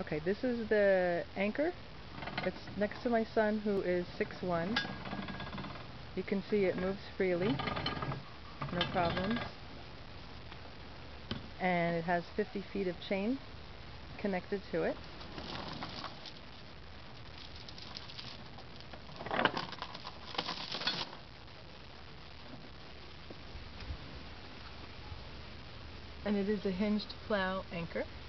Okay, this is the anchor. It's next to my son, who is 6'1". You can see it moves freely, no problems. And it has 50 feet of chain connected to it. And it is a hinged plow anchor.